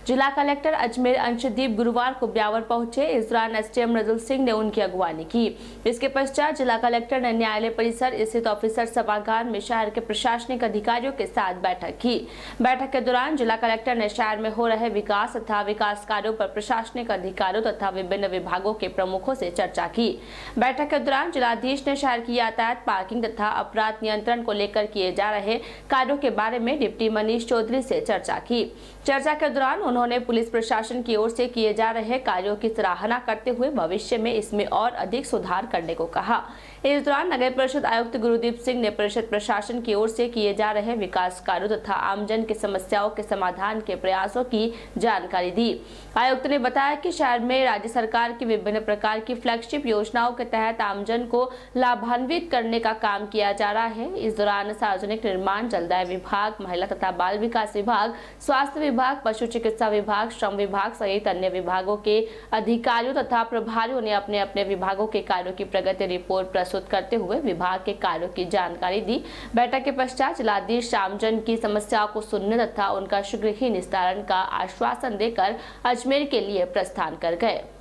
जिला कलेक्टर अजमेर अंशदीप गुरुवार को ब्यावर पहुंचे। इस दौरान एसडीएम मृदुल सिंह ने उनकी अगवानी की। इसके पश्चात जिला कलेक्टर ने न्यायालय परिसर स्थित ऑफिसर सभागार में शहर के प्रशासनिक अधिकारियों के साथ बैठक की। बैठक के दौरान जिला कलेक्टर ने शहर में हो रहे विकास तथा विकास कार्यों पर प्रशासनिक अधिकारियों तथा विभिन्न विभागों के प्रमुखों से चर्चा की। बैठक के दौरान जिलाधीश ने शहर की यातायात, पार्किंग तथा अपराध नियंत्रण को लेकर किए जा रहे कार्यों के बारे में डिप्टी मनीष चौधरी से चर्चा की। चर्चा के दौरान उन्होंने पुलिस प्रशासन की ओर से किए जा रहे कार्यों की सराहना करते हुए भविष्य में इसमें और अधिक सुधार करने को कहा। इस दौरान नगर परिषद आयुक्त गुरुदीप सिंह ने परिषद प्रशासन की ओर से किए जा रहे विकास कार्यों तथा आमजन की समस्याओं के समाधान के प्रयासों की जानकारी दी। आयुक्त ने बताया कि शहर में राज्य सरकार की विभिन्न प्रकार की फ्लैगशिप योजनाओं के तहत आमजन को लाभान्वित करने का काम किया जा रहा है। इस दौरान सार्वजनिक निर्माण, जलदाय विभाग, महिला तथा बाल विकास विभाग, स्वास्थ्य विभाग, पशु चिकित्सा विभाग, श्रम विभाग सहित अन्य विभागों के अधिकारियों तथा प्रभारियों ने अपने अपने विभागों के कार्यों की प्रगति रिपोर्ट प्रस्तुत करते हुए विभाग के कार्यों की जानकारी दी। बैठक के पश्चात जिलाधीश आमजन की समस्याओं को सुनने तथा उनका शीघ्र ही निस्तारण का आश्वासन देकर अजमेर के लिए प्रस्थान कर गए।